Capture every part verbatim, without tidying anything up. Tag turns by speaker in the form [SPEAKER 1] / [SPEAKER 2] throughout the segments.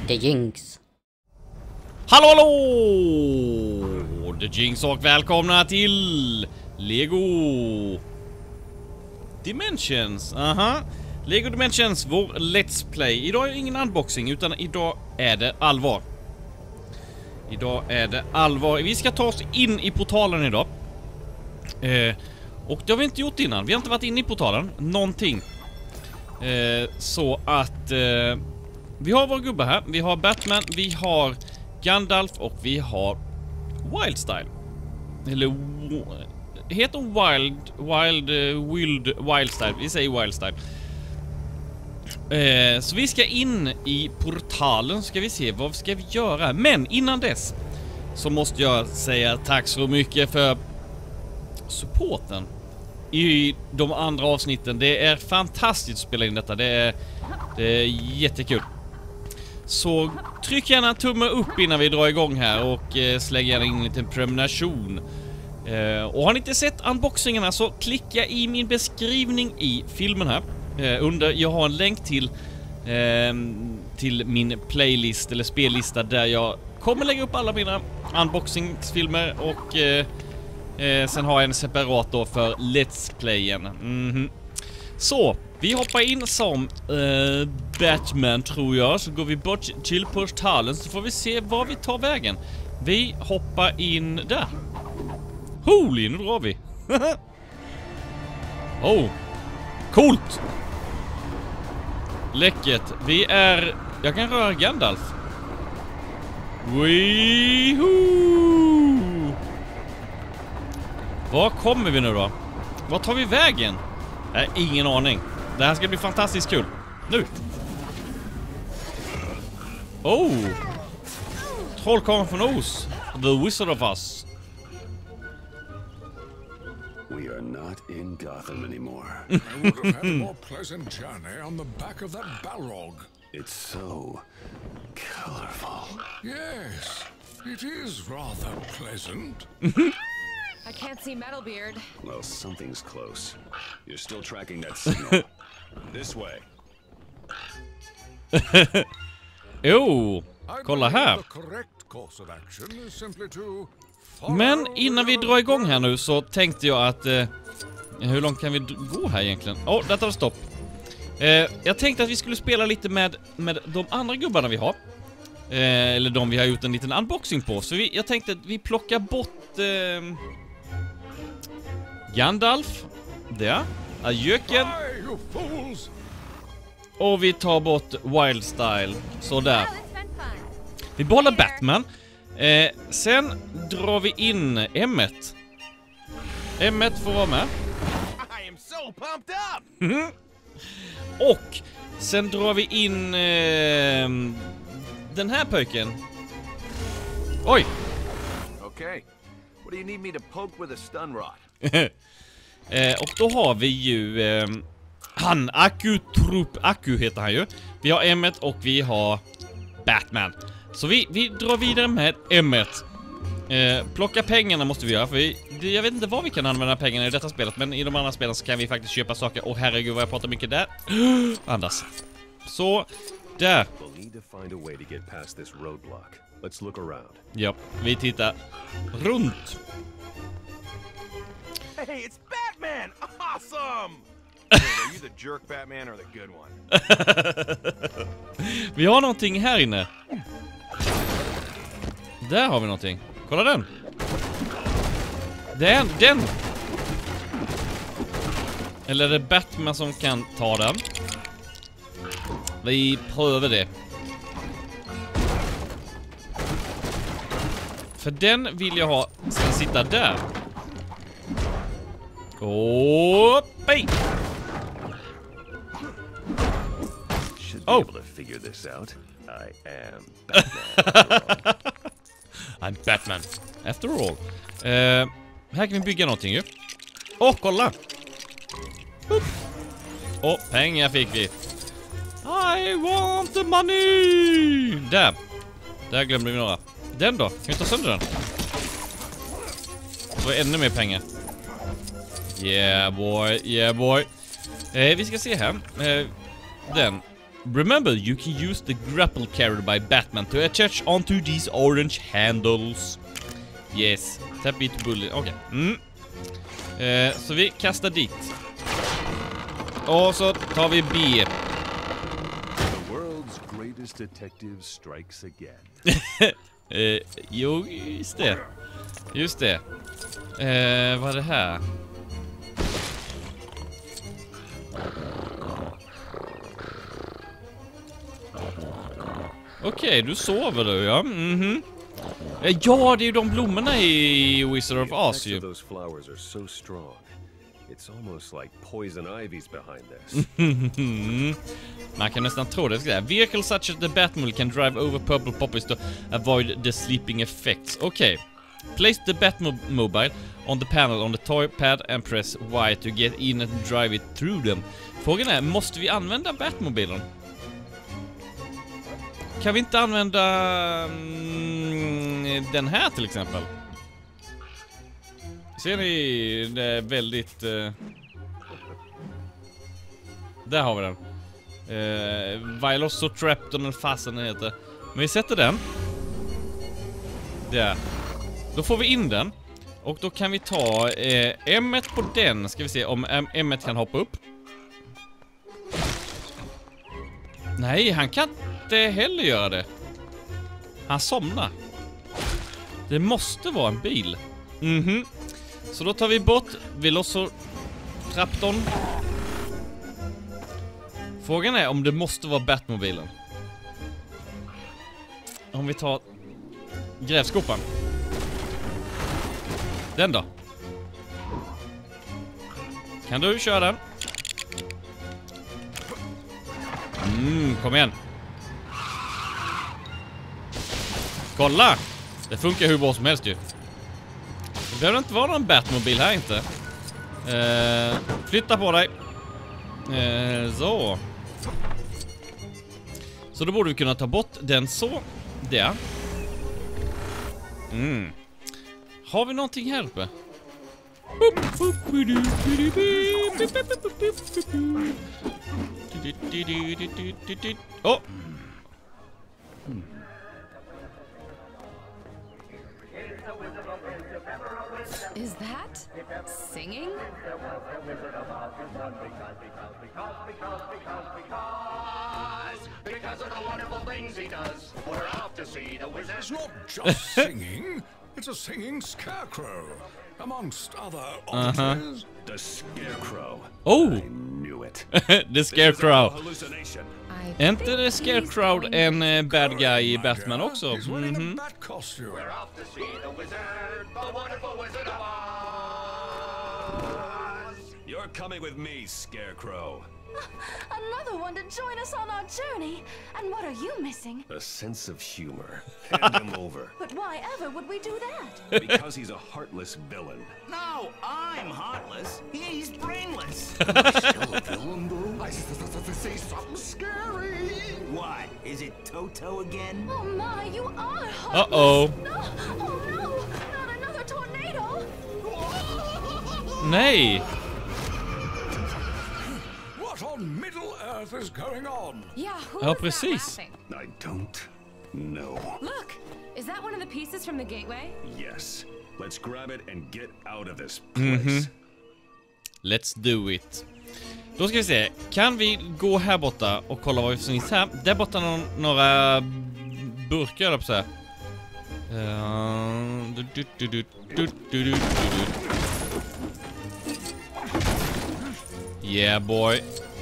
[SPEAKER 1] The Jinx.
[SPEAKER 2] Hallå hallå! The Jinx och välkomna till Lego Dimensions. Aha. Lego Dimensions, vår Let's Play. Idag är det ingen unboxing utan idag är det allvar. Idag är det allvar. Vi ska ta oss in i portalen idag. Eh, och det har vi inte gjort innan. Vi har inte varit inne i portalen. Någonting. Eh, så att eh, vi har våra gubbar här. Vi har Batman, vi har Gandalf och vi har Wildstyle. Eller heter Wild Wild uh, Wild Wildstyle. Vi säger Wildstyle. Eh, så vi ska in i portalen. Ska vi se vad ska vi göra. Men innan dess så måste jag säga tack så mycket för supporten i de andra avsnitten. Det är fantastiskt att spela in detta. Det är, det är jättekul. Så tryck gärna en tumme upp innan vi drar igång här och eh, släng gärna in en liten prenumeration. Eh, och har ni inte sett unboxingarna så klicka i min beskrivning i filmen här. Eh, under, jag har en länk till eh, till min playlist eller spellista där jag kommer lägga upp alla mina unboxingsfilmer och eh, eh, sen har jag en separat då för Let's Playen. Mm-hmm. Så vi hoppar in som uh, Batman tror jag. Så går vi bort till portalen så får vi se var vi tar vägen. Vi hoppar in där. Holy, nu drar vi. Oh, coolt. Läckert. Vi är... Jag kan röra Gandalf. Weehoo! Var kommer vi nu då? Var tar vi vägen? Nej, ingen aning. Det här ska bli fantastiskt kul. Nu. Oh. Trollkarlen från Oz. The Wizard of Oz.
[SPEAKER 3] We are not in Gotham anymore.
[SPEAKER 4] I would have had a more pleasant journey on the back of that Balrog.
[SPEAKER 3] It's so colorful.
[SPEAKER 4] Yes, it is rather pleasant.
[SPEAKER 5] I can't see Metalbeard.
[SPEAKER 3] Well, something's close. You're still tracking that signal. This way.
[SPEAKER 2] Oh,
[SPEAKER 4] I
[SPEAKER 2] kolla
[SPEAKER 4] believe
[SPEAKER 2] här.
[SPEAKER 4] the correct course of action is simply to
[SPEAKER 2] Men
[SPEAKER 4] follow
[SPEAKER 2] innan vi
[SPEAKER 4] the
[SPEAKER 2] drar igång här nu så tänkte jag att... Eh, hur långt kan vi d- gå här egentligen? Åh, oh, där tar det stopp. Eh, jag tänkte att vi skulle spela lite med, med de andra gubbarna vi har. Eh, eller de vi har gjort en liten unboxing på. Så vi, jag tänkte att vi plockar bort... Eh, Gandalf. Där. Ajöken.
[SPEAKER 4] Aye, you fools!
[SPEAKER 2] Och vi tar bort Wildstyle. Så där. Vi behåller Batman. Eh, sen drar vi in Emmet. Emmet får vara med.
[SPEAKER 6] I am so pumped up.
[SPEAKER 2] Och sen drar vi in eh, den här pöjken. Oj.
[SPEAKER 6] Okay. What do you need me to poke with a stun rod?
[SPEAKER 2] eh, och då har vi ju eh, han, Akutrup, Aku heter han ju. Vi har Emmet och vi har Batman. Så vi, vi drar vidare med Emmet. Eh, plocka pengarna måste vi göra. För vi, jag vet inte vad vi kan använda pengarna i detta spelet. Men i de andra spelen så kan vi faktiskt köpa saker. Och herregud vad jag pratar mycket där. Andas. Så, där.
[SPEAKER 3] We'll need to find a way to get past this roadblock. Let's look around.
[SPEAKER 2] Ja, vi tittar runt.
[SPEAKER 6] Hey, it's Batman! Awesome! Wait, are you the jerk Batman or the good one?
[SPEAKER 2] Vi har någonting här inne. Där har vi någonting. Kolla den. Den, den. Eller är det Batman som kan ta den? Vi prövar det. För den vill jag ha ska sitta där. Åh, hej!
[SPEAKER 3] Should be
[SPEAKER 2] Oh.
[SPEAKER 3] able to figure this out. I am Batman.
[SPEAKER 2] I'm Batman, after all. Uh, här kan vi bygga någonting ju. Åh, oh, kolla! Åh, oh, pengar fick vi. I want the money! Där. Där glömde vi några. Den då? Kan vi ta sönder den? Så ännu mer pengar. Yeah boy, yeah boy. Eh, vi ska se här. Eh, den. Remember, you can use the grapple carried by Batman to attach onto these orange handles. Yes. Tap it bullet. Okej. Okay. Mm. Eh, så vi kastar dit. Och så tar vi B.
[SPEAKER 3] The world's greatest detective strikes again.
[SPEAKER 2] eh, jo, just det. Just det. Eh, vad är det här? Okej, okay, du sover du, ja. Mhm. Ja, det är ju de blommorna i Wizard of Oz ju.
[SPEAKER 3] Those flowers are so strong. It's almost like poison ivy's behind this.
[SPEAKER 2] Man kan nästan tro det. Ska vehicles such as the Batmobile can drive over purple poppies to avoid the sleeping effects. Okej. Okay. Place the Batmobile on the panel on the toy pad and press Y to get in and drive it through them. Frågan är, måste vi använda Batmobilen? Kan vi inte använda mm, den här till exempel? Ser ni? Det är väldigt... Uh... Där har vi den. Uh, Viloso Trapton eller fasen den heter. Men vi sätter den. Där. Då får vi in den. Och då kan vi ta uh, M ett på den. Ska vi se om M ett kan hoppa upp. Nej, han kan inte heller göra det. Han somnar. Det måste vara en bil. Mhm. Så då tar vi bort Velociraptorn. Frågan är om det måste vara Batmobilen. Om vi tar grävskopan. Den då? Kan du köra den? Mm, kom igen. Kolla! Det funkar hur bra som helst ju. Det behöver inte vara någon Batmobil här inte. Eh, flytta på dig. Eh, så. Så då borde vi kunna ta bort den så. Där. Mm. Har vi någonting här uppe? Oh.
[SPEAKER 5] Is that singing?
[SPEAKER 1] Because of the wonderful things he does, we're out to see the wizard.
[SPEAKER 4] It's not just singing, it's a singing scarecrow, amongst other oddities.
[SPEAKER 3] Uh-huh. The Scarecrow.
[SPEAKER 2] Oh!
[SPEAKER 3] I knew it.
[SPEAKER 2] The Scarecrow.
[SPEAKER 3] Hallucination.
[SPEAKER 2] Är inte The Scarecrow en uh, bad guy i Batman också?
[SPEAKER 4] He's wearing
[SPEAKER 2] Mm-hmm.
[SPEAKER 4] a bat costume.
[SPEAKER 1] We're out to see the wizard, the wonderful Wizard of Oz.
[SPEAKER 3] You're coming with me, Scarecrow.
[SPEAKER 7] Another one to join us on our journey. And what are you missing?
[SPEAKER 3] A sense of humor. Hand him over.
[SPEAKER 7] But why ever would we do that?
[SPEAKER 3] Because he's a heartless villain.
[SPEAKER 1] No, I'm heartless. He's brainless.
[SPEAKER 3] Still a villain, though?
[SPEAKER 1] I see something scary. What? Is it Toto again?
[SPEAKER 7] Oh my, you are heartless.
[SPEAKER 2] Uh-oh.
[SPEAKER 7] No, oh no, not another tornado.
[SPEAKER 2] Nej.
[SPEAKER 4] What on Middle Earth is going on?
[SPEAKER 5] Yeah, who
[SPEAKER 2] Ja,
[SPEAKER 5] is that
[SPEAKER 2] precis.
[SPEAKER 5] laughing?
[SPEAKER 3] I don't know.
[SPEAKER 5] Look, is that one of the pieces from the gateway?
[SPEAKER 3] Yes. Let's grab it and get out of this
[SPEAKER 2] Mhm.
[SPEAKER 3] place.
[SPEAKER 2] Let's do it. Då ska vi se. Kan vi gå här borta och kolla vad vi finns här? Där borta någon, några burkar upp så här. Uh, du, du, du, du, du, du, du, du. Yeah, boy.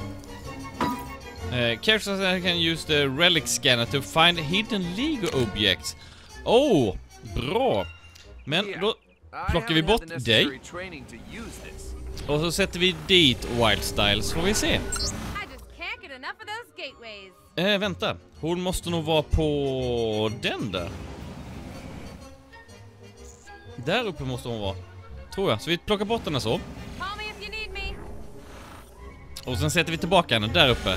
[SPEAKER 2] Uh, characters can use the relic scanner to find hidden Lego objects. Oh, bra. Men då plockar vi bort dig. Och så sätter vi dit Wildstyle, så får vi se.
[SPEAKER 5] I just can't get enough of those gateways.
[SPEAKER 2] Eh, vänta. Hon måste nog vara på den där. Där uppe måste hon vara. Tror jag. Så vi plockar bort den så.
[SPEAKER 5] Call me if you need me.
[SPEAKER 2] Och sen sätter vi tillbaka henne där uppe.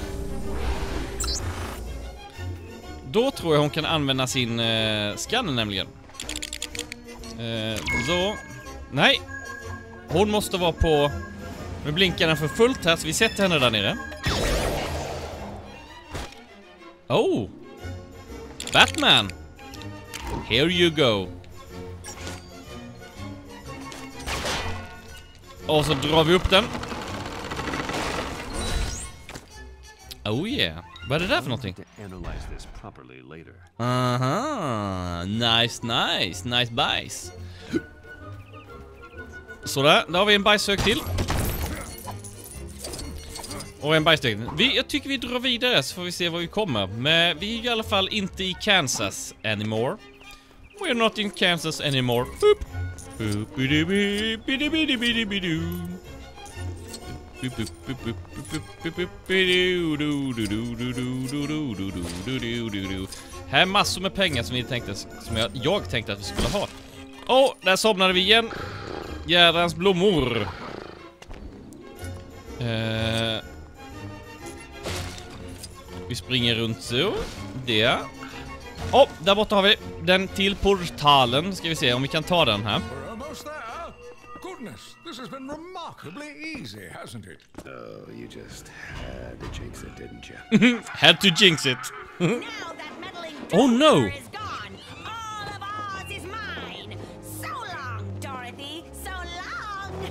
[SPEAKER 2] Då tror jag hon kan använda sin eh, scanner nämligen. Eh, så. Nej. Hon måste vara på... Nu blinkar den för fullt här, så vi sätter henne där nere. Oh! Batman! Here you go. Och så drar vi upp den. Oh yeah. Vad är det där för någonting?
[SPEAKER 3] Analyze this properly later.
[SPEAKER 2] Aha. Nice, nice. Nice bajs. Sådär, där har vi en bajshög till. Och en bajshög. Vi, jag tycker vi drar vidare så får vi se var vi kommer. Men vi är i alla fall inte i Kansas anymore. We're not in Kansas anymore. Boop. Här är massor med pengar som vi tänkte, som jag, jag tänkte att vi skulle ha. Åh, oh, där somnade vi igen. Jädrans blommor. Eh, vi springer runt så. Det. Åh, oh, där borta har vi den till portalen. Ska vi se om vi kan ta den här.
[SPEAKER 4] We're almost there. Goodness, this has been remarkably easy, hasn't it?
[SPEAKER 3] Oh, you just had to jinx it, didn't you?
[SPEAKER 2] Had to jinx it.
[SPEAKER 8] Now that meddling
[SPEAKER 2] Oh, no.
[SPEAKER 8] Dorothy is gone, all of Oz is mine. So long, Dorothy, so long.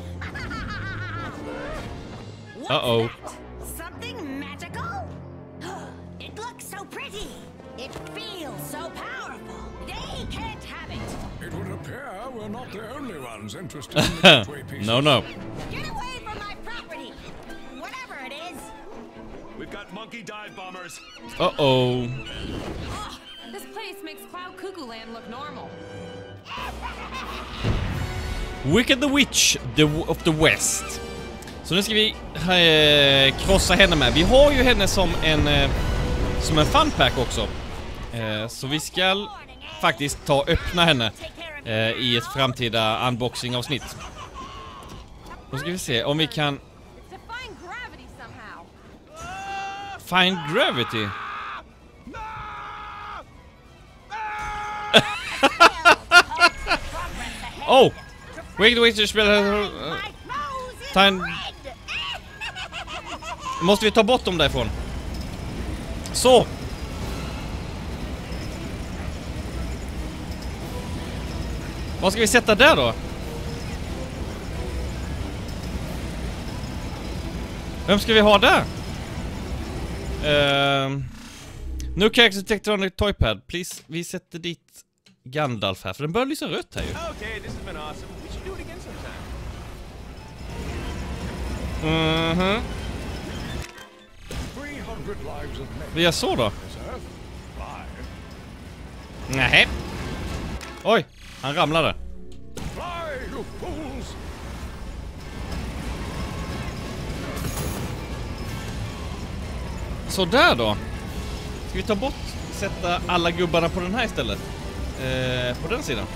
[SPEAKER 8] What's
[SPEAKER 2] Uh-oh.
[SPEAKER 8] that? Something magical? It looks so pretty. It feels so powerful. They can't have it.
[SPEAKER 4] It would appear we're not the only ones interested in the gateway pieces.
[SPEAKER 2] No, no.
[SPEAKER 8] Get away from my property. Whatever it is.
[SPEAKER 3] We've got monkey dive bombers.
[SPEAKER 2] Uh-oh.
[SPEAKER 5] Ugh, this place makes Cloud Cuckoo Land look normal.
[SPEAKER 2] Wicked the Witch the, of the West. Så nu ska vi eh, krossa henne med. Vi har ju henne som en eh, som en funpack också. Eh, så vi ska faktiskt ta och öppna henne eh, i ett framtida unboxing-avsnitt. Då ska vi se om vi kan
[SPEAKER 5] Define gravity somehow.
[SPEAKER 2] find gravity. Oh! Wicked the Witch spelar... Time... Måste vi ta bort dem därifrån? Så! Vad ska vi sätta där då? Vem ska vi ha där? Uh, no character detected on the toypad. Please, vi sätter dit Gandalf här, för den börjar lysa rött här ju.
[SPEAKER 6] Okay, this has been awesome. We should do it again sometime.
[SPEAKER 2] Mhm.
[SPEAKER 4] three hundred lives of men.
[SPEAKER 2] Vi gör så då?
[SPEAKER 4] This earth. Fly.
[SPEAKER 2] Nej. Oj, han ramlade.
[SPEAKER 4] Fly, you fools!
[SPEAKER 2] Så där då. Ska vi ta bort, sätta alla gubbarna på den här istället? Eh, på den sidan.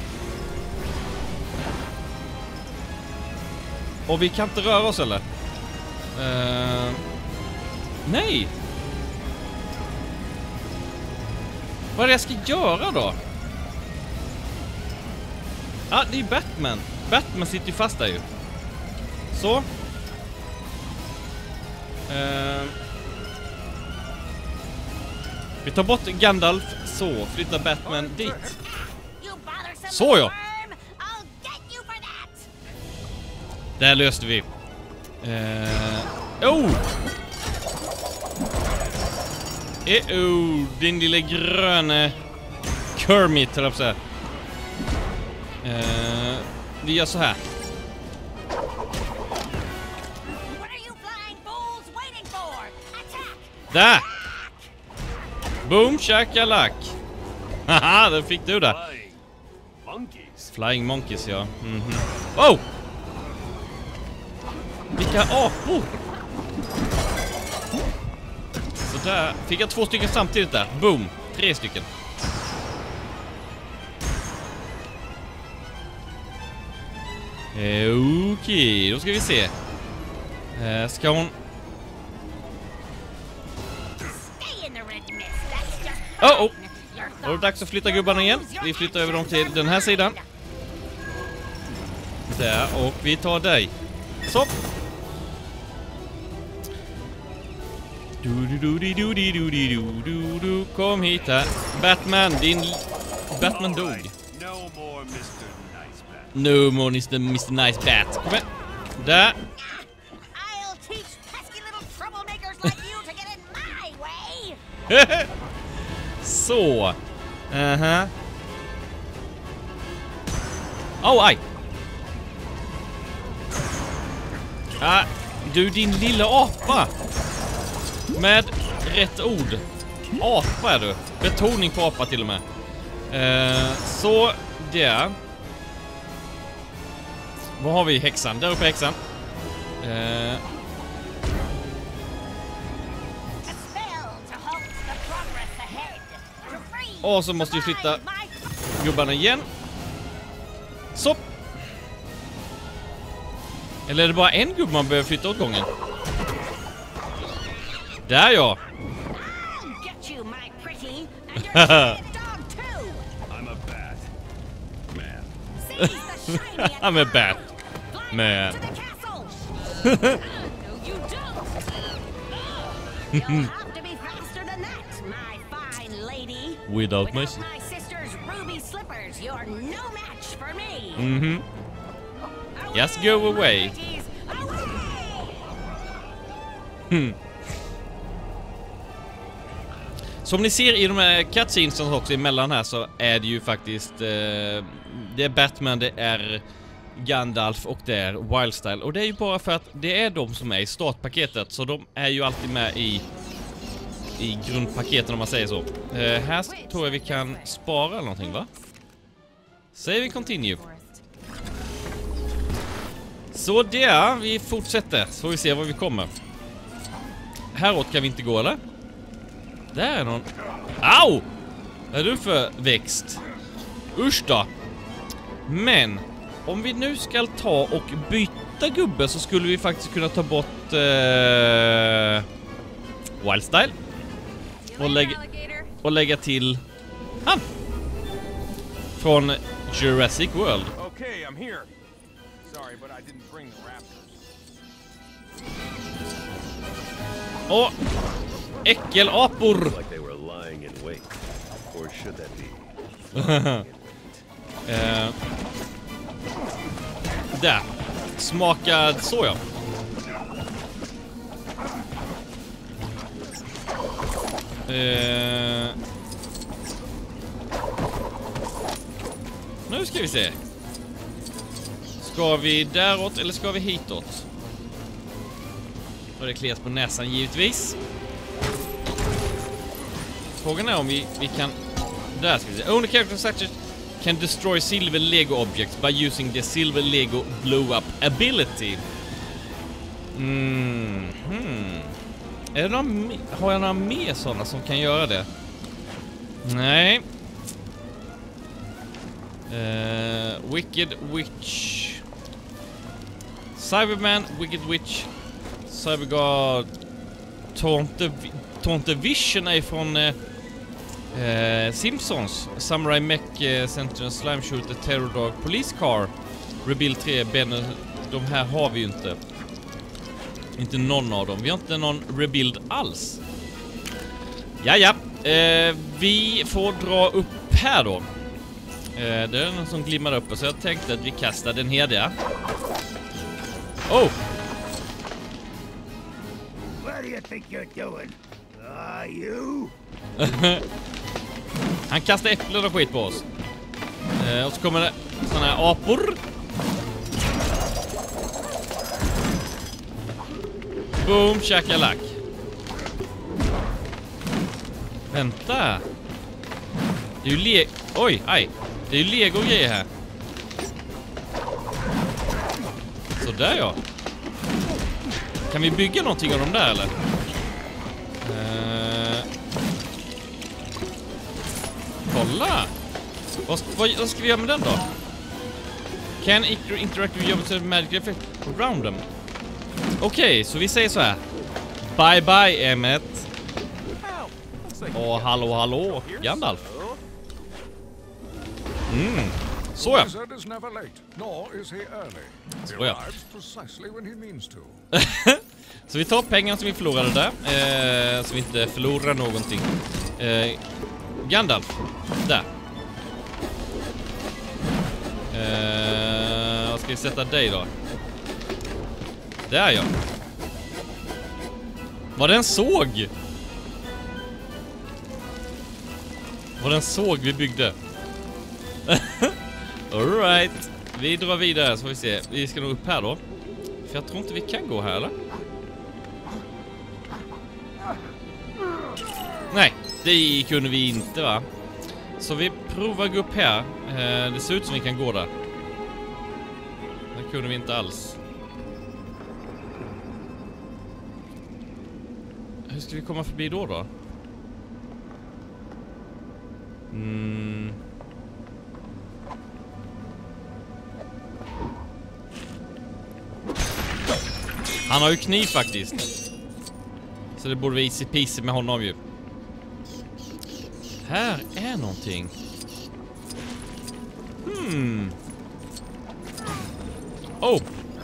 [SPEAKER 2] Och vi kan inte röra oss eller? Eh, nej. Vad är det jag ska göra då? Ah, det är Batman. Batman sitter ju fast där ju. Så. Eh, vi tar bort Gandalf. Så, flyttar Batman dit. Så ja. Där löste vi. Eh, oh! Eh-oh, din lilla gröna Kermit, höll jag på att säga. Eh, vi gör så här. Där! Boom, shakalak. Haha, där fick du det.
[SPEAKER 3] Flying monkeys.
[SPEAKER 2] Flying monkeys, ja. Mhm. Oh! Vilka apor! Så där fick jag två stycken samtidigt där. Boom, tre stycken. Eh, Okej, okay, då ska vi se. Eh, ska hon... Oh, oh. Då är det dags att flytta gubbarna igen. Vi flyttar över dem till den här sidan. Där, och vi tar dig. Så. Du, du, du, du, du, du, du, du, du, du. Kom hit här. Batman, din... Batman dog.
[SPEAKER 3] No more mister Nice Bat.
[SPEAKER 2] No more mister mister Nice Bat. Kom igen. Där.
[SPEAKER 8] I'll teach pesky little troublemakers like you to get in my way.
[SPEAKER 2] Så. Aha. Oh, aj. Ah, du din lilla apa. Med rätt ord. Apa är du. Betoning på apa till och med. Eh, så där. Vad har vi? Häxan. Där uppe häxan. Eh, och så måste vi flytta gubbarna igen. Så. Eller är det bara en gubbe man behöver flytta åt gången? Där ja.
[SPEAKER 3] I'm a bat. Man.
[SPEAKER 2] I'm a bat. Man.
[SPEAKER 8] No, you don't. You'll have to be faster than that, my fine lady.
[SPEAKER 2] Without my...
[SPEAKER 8] Without my sister's ruby slippers, you're no match for me.
[SPEAKER 2] Mhm. Just go away. Hmm. Som ni ser i de här cutscenes också emellan här så är det ju faktiskt eh, det är Batman, det är Gandalf och det är Wildstyle. Och det är ju bara för att det är de som är i startpaketet, så de är ju alltid med i i grundpaketen om man säger så. Eh, här tror jag vi kan spara eller någonting, va? Säger vi continue. Så det, vi fortsätter. Så får vi se var vi kommer. Häråt kan vi inte gå, eller? Där är någon... Au! Vad är du för växt? Usch då. Men om vi nu ska ta och byta gubbe så skulle vi faktiskt kunna ta bort eh, Wildstyle och lägga, och lägga till han från Jurassic World.
[SPEAKER 6] Okay, I'm here. Sorry, but I didn't bring the raptors.
[SPEAKER 2] Och äckelapor.
[SPEAKER 3] Like they were lying in wait. Or should that be?
[SPEAKER 2] eh, där. Smakad soja. Eh, nu ska vi se. Ska vi däråt eller ska vi hitåt? Och det klias på näsan givetvis. Frågan är om vi, vi kan... Där ska vi se. Only character such as can destroy silver Lego objects by using the silver Lego blow up ability. Mm hmm. Är det några, har jag några mer sådana som kan göra det? Nej. Uh, Wicked Witch. Cyberman, Wicked Witch, Cyberguard, Taunte, Taunte Vision är från eh, eh, Simpsons, Samurai Mech, eh, Sentinel, Slime Shooter, Terror Dog, Police Car, Rebuild tre, Banner. De här har vi ju inte. Inte någon av dem. Vi har inte någon Rebuild alls. Jaja, eh, vi får dra upp här då. Eh, det är någon som glimmar upp, så jag tänkte att vi kastar den här där. Oh!
[SPEAKER 1] What do you think you're doing? Are you?
[SPEAKER 2] Han kastar äpplen och skit på oss. Eh, och så kommer det såna här apor. Boom, shakalak. Vänta. Det är ju le... Oj, aj. Det är ju Lego-grejer här. Så där ja. Kan vi bygga någonting av dem där eller? Uh... Kolla. Vad, vad, vad ska vi göra med den då? Can interact with your magic effect around them. Okej, okay, så vi säger så här. Bye bye Emmet. Och hallå hallå Gandalf. Mm. Så ja.
[SPEAKER 4] Wizard is never late, nor is he early. He
[SPEAKER 2] Så ja.
[SPEAKER 4] arrives precisely when he means to.
[SPEAKER 2] Så vi tar pengarna som vi förlorade där. Eh, så vi inte förlorar någonting. Eh, Gandalf. Där. Eh, vad ska vi sätta dig då? Där ja. Var det en såg? Var det en såg vi byggde? Alright. Vi drar vidare så får vi se. Vi ska nog upp här då. För jag tror inte vi kan gå här, eller? Nej, det kunde vi inte, va? Så vi provar att gå upp här. eh, Det ser ut som vi kan gå där. Det kunde vi inte alls. Hur ska vi komma förbi då då? Mm. Han har ju kniv faktiskt. Så det borde vara easy peasy med honom ju. Här är någonting. Hmm. Oh.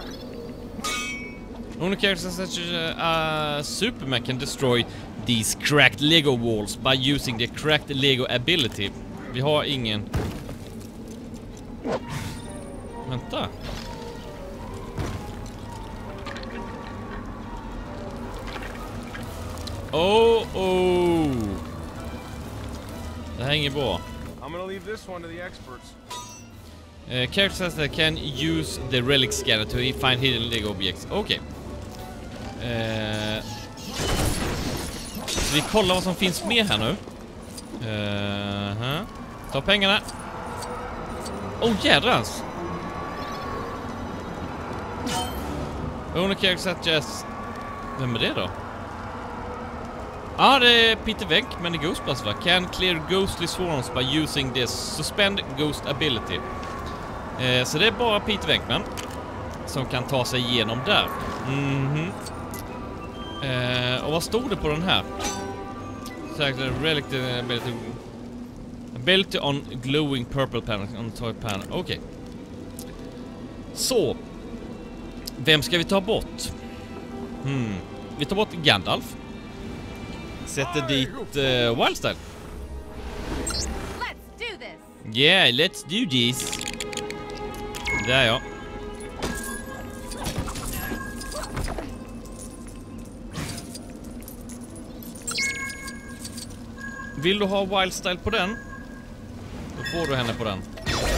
[SPEAKER 2] Only characters such as uh, Superman can destroy these cracked Lego walls by using the cracked Lego ability. Vi har ingen. Vänta. Oh, oh. Det här är inget bra.
[SPEAKER 6] I'm gonna leave this one to the experts.
[SPEAKER 2] Uh, characters that can use the relic scanner to find hidden Lego objects. Okej. Okay. Uh, så vi kollar vad som finns med här nu. Uh, huh. Ta pengarna. Oh, jädrans. Only characters that just... Vem är det då? Ah, det är Peter Venkman i Ghostbusters, va? Can clear ghostly swarms by using this suspend ghost ability. Eh, så det är bara Peter Venkman som kan ta sig igenom där. Mhm. Eh, och vad stod det på den här? Relic ability, ability on glowing purple panel on toy panel. Okej. Okay. Så. Vem ska vi ta bort? Hmm. Vi tar bort Gandalf. Sätter dit uh, Wildstyle.
[SPEAKER 5] Let's do this.
[SPEAKER 2] Yeah, let's do this. Där ja. Vill du ha Wildstyle på den? Då får du henne på den.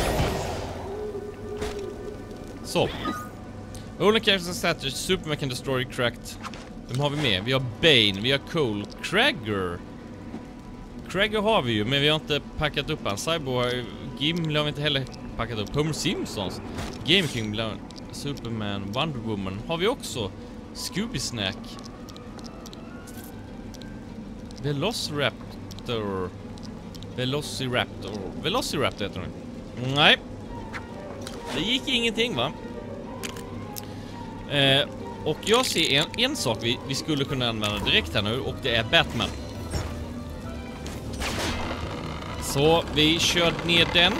[SPEAKER 2] Så. Only characters status Superman can destroy cracked. Vem har vi med? Vi har Bane, vi har Cole, Kragger. Kragger har vi ju, men vi har inte packat upp han. Cyborg, Gimli har vi inte heller packat upp. Homer Simpsons, Game King, Superman, Wonder Woman har vi också. Scooby Snack, Velociraptor, Velociraptor, Velociraptor heter den. Nej, det gick ingenting, va? Eh... Och jag ser en, en sak vi, vi skulle kunna använda direkt här nu, och det är Batman. Så vi kör ner den.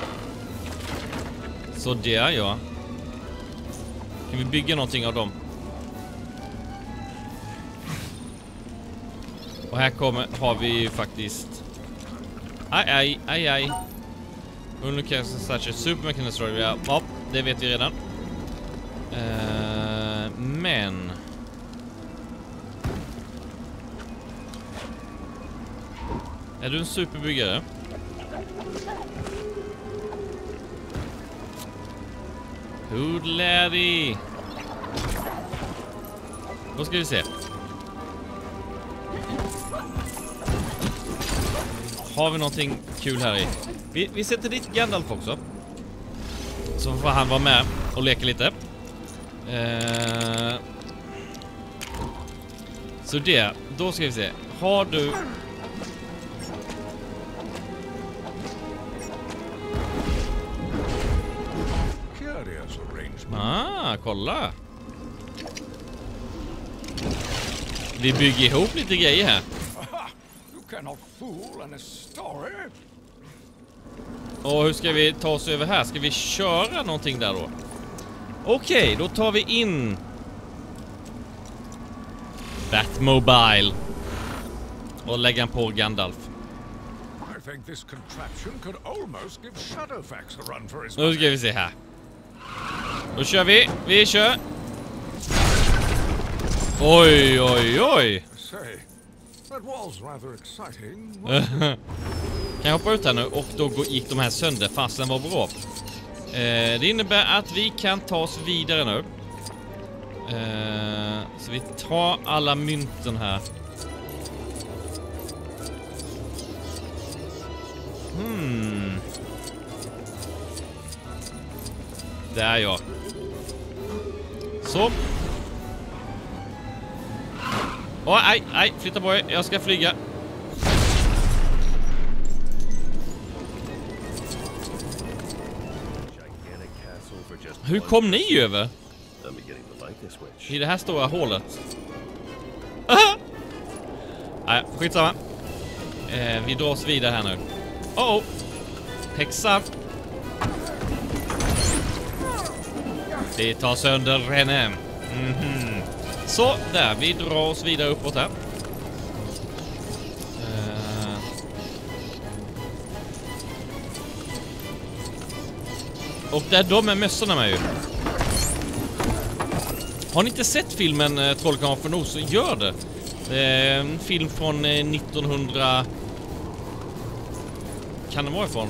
[SPEAKER 2] Så där ja. Kan vi bygga någonting av dem? Och här kommer, har vi ju faktiskt... Aj, aj, aj, aj. Undrar such a Superman can destroy. Ja, ja, det vet vi redan. Uh, men... Är du en superbyggare? Hoodladdy! Då ska vi se. Har vi någonting kul här i? Vi, vi sätter dit Gandalf också. Så får han vara med och leka lite. Eh, så det, då ska vi se. Har du... Ah, kolla. Vi bygger ihop lite grejer här. Och hur ska vi ta oss över här? Ska vi köra någonting där då? Okej, okay, då tar vi in Batmobile. Och lägga den på Gandalf.
[SPEAKER 4] I think this contraption could almost give Shadowfax a run for his
[SPEAKER 2] Nu ska vi se här. Då kör vi. Vi kör. Oj, oj, oj.
[SPEAKER 4] Say, that was rather exciting.
[SPEAKER 2] Kan jag hoppa ut här nu? Och då gick de här sönder fast den var bra. Eh, det innebär att vi kan ta oss vidare nu. Eh, så vi tar alla mynten här. Hmm. Där ja. Så. Åh, nej, nej, flytta på er. Jag ska flyga. Hur kom ni över? I det här stora hålet. Nej, skitsamma. Eh, vi drar oss vidare här nu. Oh, oh. Häxa. Vi tar sönder henne. Mm-hmm. Så, där. Vi drar oss vidare uppåt här. Eh. Och där de är mössorna med ju. Har ni inte sett filmen eh, Trollkarlen från Oz, så gör det. Det är en film från eh, nittonhundra... Kan det vara ifrån?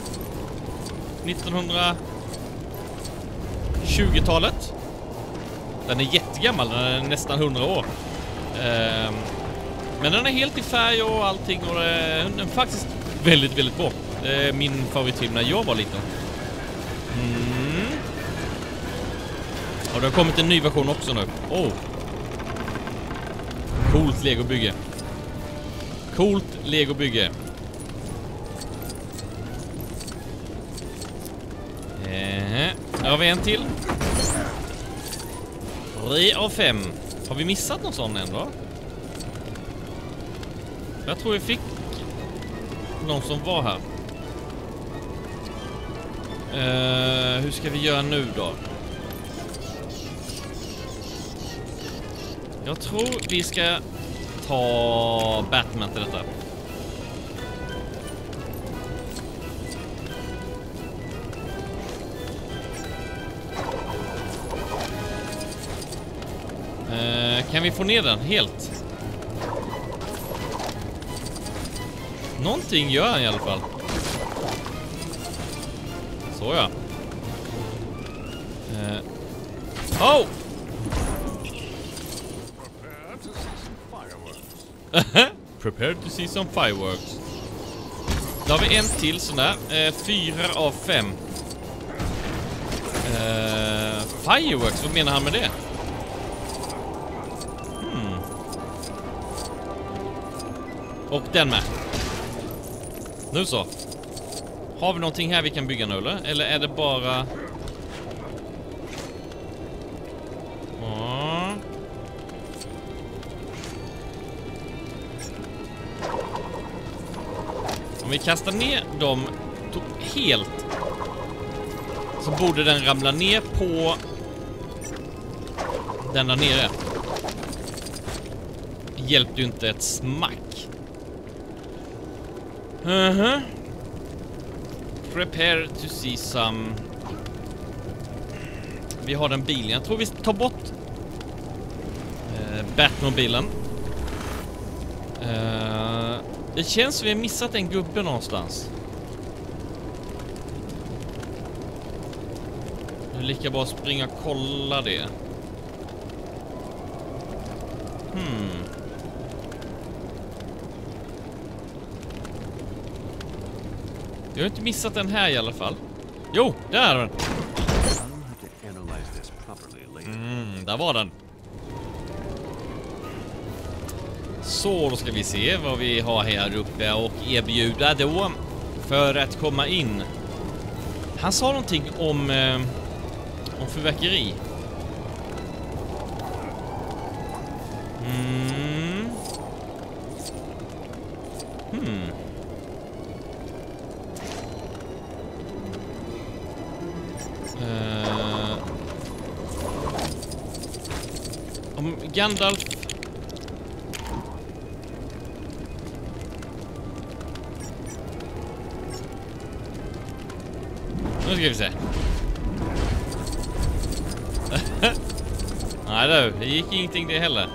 [SPEAKER 2] nittonhundratjugotalet. Den är jättegammal, den är nästan hundra år. Eh, men den är helt i färg och allting, och eh, den är faktiskt väldigt, väldigt bra. Det är min favoritfilm när jag var liten. Mm. Och det har kommit en ny version också nu. Oh. Coolt Lego-bygge. Coolt Lego-bygge. Eh, här har vi en till. Tre av fem. Har vi missat någon sån ändå? Jag tror vi fick någon som var här. Eh, hur ska vi göra nu då? Jag tror vi ska ta Batman till detta. Eh, kan vi få ner den helt? Någonting gör han i alla fall. Så ja. Eh. Oh! Prepare to see some fireworks. Då har vi en till sån där. Eh, fyra av fem. Eh, fireworks, vad menar han med det? Hmm. Och den med. Nu så. Har vi någonting här vi kan bygga nu eller? Eller är det bara... Ja. Om vi kastar ner dem helt, så borde den ramla ner på den där nere. Hjälpte ju inte ett smack. Uh-huh. Prepare to see some... Vi har den bilen. Jag tror vi tar bort uh, Batmobilen. Uh, det känns som vi har missat en gubbe någonstans. Det är lika bra att springa och kolla det. Hmm. Jag har inte missat den här i alla fall. Jo, där är den. Mm, där var den. Så, då ska vi se vad vi har här uppe och erbjuda då för att komma in. Han sa någonting om, eh, om förverkeri. Mm. Hmm. Uh, om Gandalf Nu ska vi se. Nej då, det gick ingenting det heller.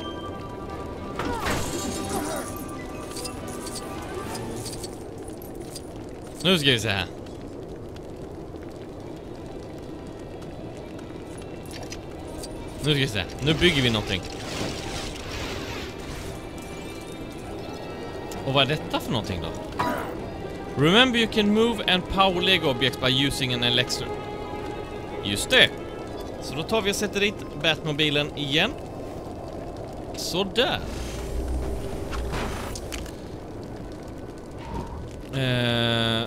[SPEAKER 2] Nu ska vi se här. Nu ska vi se. Nu bygger vi någonting. Och vad är detta för någonting då? Remember you can move and power Lego objects by using an Alexa. Just det. Så då tar vi och sätter dit Batmobilen igen. Så där. Eh,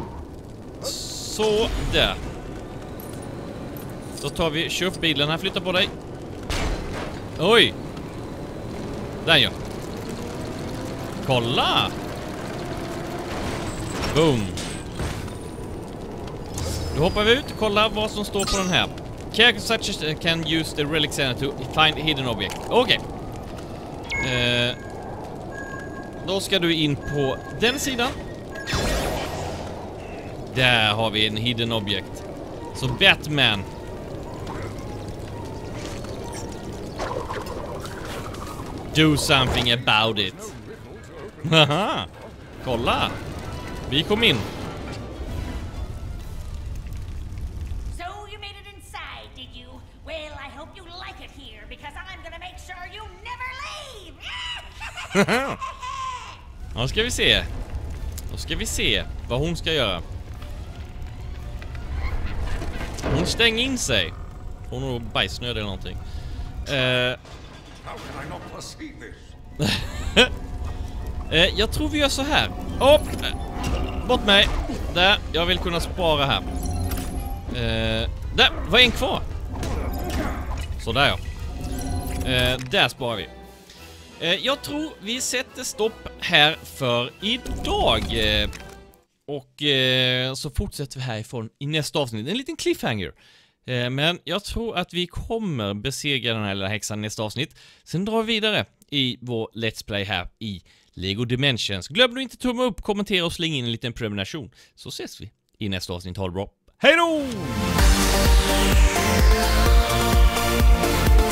[SPEAKER 2] så där. Då tar vi, kör upp bilen här, flytta på dig. Oj. Där ja. Kolla. Boom. Då hoppar vi ut, kolla vad som står på den här. Characters such as can use the relic center to find hidden object. Okej. Okay. Eh, då ska du in på den sidan. Där har vi en hidden object. Så Batman. Do something about it. Haha. Kolla. Vi kom in.
[SPEAKER 8] So you made it inside, did you? Well, I hope you like it here because I'm gonna make sure you never leave.
[SPEAKER 2] Då ska vi se. Då ska vi se vad hon ska göra. Hon stänger in sig. Hon har bajsnöd eller någonting. Eh,
[SPEAKER 4] How can I not perceive this?
[SPEAKER 2] eh, jag tror vi gör så här. Upp. Bort mig. Där. Jag vill kunna spara här. Eh, där. Var en kvar. Så där ja. Eh, där sparar vi. Eh, jag tror vi sätter stopp här för idag. Eh, och eh, så fortsätter vi härifrån i nästa avsnitt. En liten cliffhanger. Eh, men jag tror att vi kommer besegra den här lilla häxan nästa avsnitt. Sen drar vi vidare i vår Let's Play här i Lego Dimensions. Glöm nu inte tumma upp, kommentera och släng in en liten prenumeration. Så ses vi i nästa avsnitt. Ha det bra. Hej då!